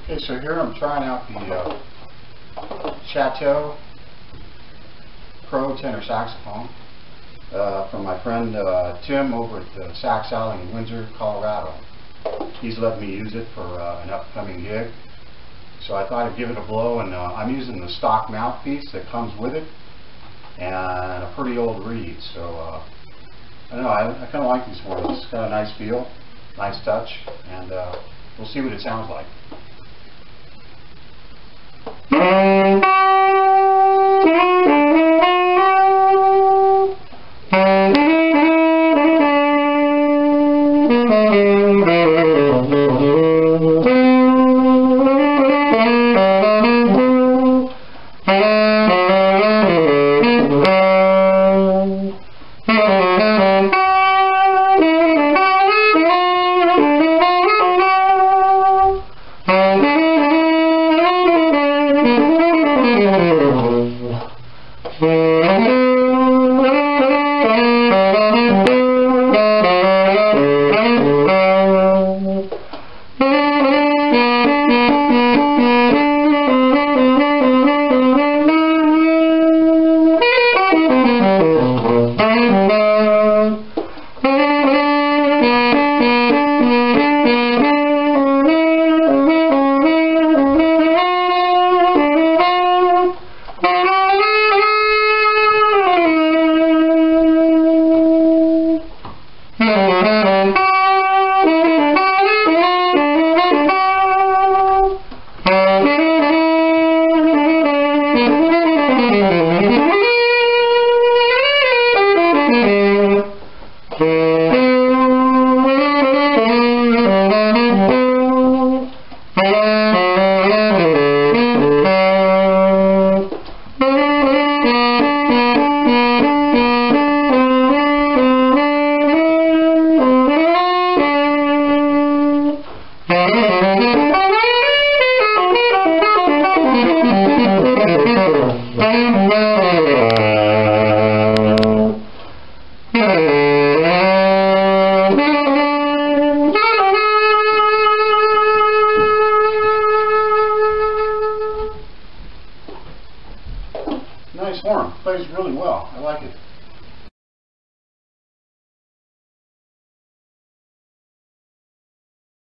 Okay, so here I'm trying out the Chateau Tenor Saxophone from my friend Tim over at the Sax Alley in Windsor, Colorado. He's let me use it for an upcoming gig. So I thought I'd give it a blow, and I'm using the stock mouthpiece that comes with it and a pretty old reed. So I don't know, I kind of like these ones. It's got a nice feel, nice touch, and we'll see what it sounds like. Nice horn. Plays really well. I like it.